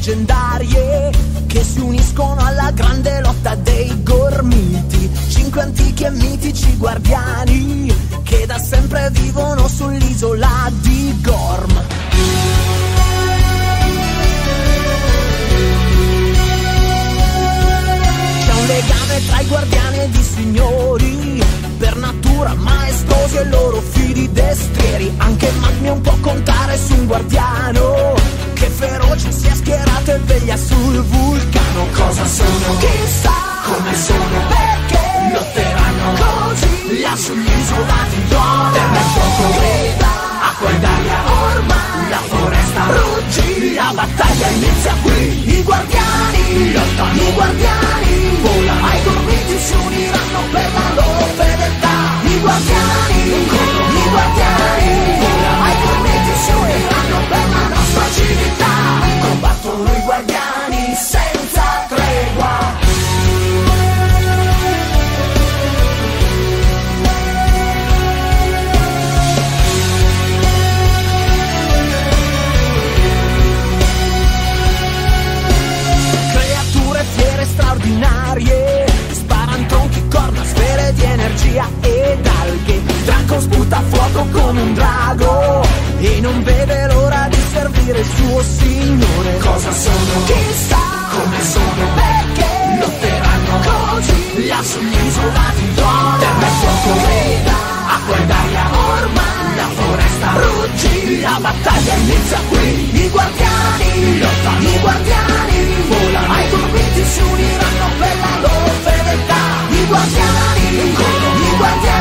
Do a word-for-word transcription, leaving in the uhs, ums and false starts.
leggendarie che si uniscono alla grande lotta dei gormiti. Cinque antichi e mitici guardiani che da sempre vivono sull'isola di Gorm. C'è un legame tra i guardiani ed i signori, per natura maestosi e loro fidi destrieri. Anche Magni può contare su un guardiano che feroce si è schierato e veglia sul vulcano. Cosa sono? Chissà come sono, perché lotteranno così là sull'isola di Gorm. Terra e fuoco, grida, acqua ed aria, ormai la foresta ruggì. La battaglia inizia qui. I guardiani lottano, i guardiani volano, ai gormiti si uniranno per la loro fedeltà. I guardiani, i guardiani volano, ai gormiti si uniranno per la nostra civiltà. Combattono i guardiani senza tregua. Creature fiere straordinarie sparan tronchi, corna, sfere di energia ed alghe. Draco sputa fuoco come un drago e non vede l'ora di servire il suo signore. Cosa sono? Chissà come sono, perché lotteranno così là sull'isola di Gorm. Terra e fuoco, grida, acqua ed aria, ormai la foresta ruggì. La battaglia inizia qui. I guardiani lottano, i guardiani volano, ai gormiti si uniranno per la loro fedeltà. I guardiani, i guardiani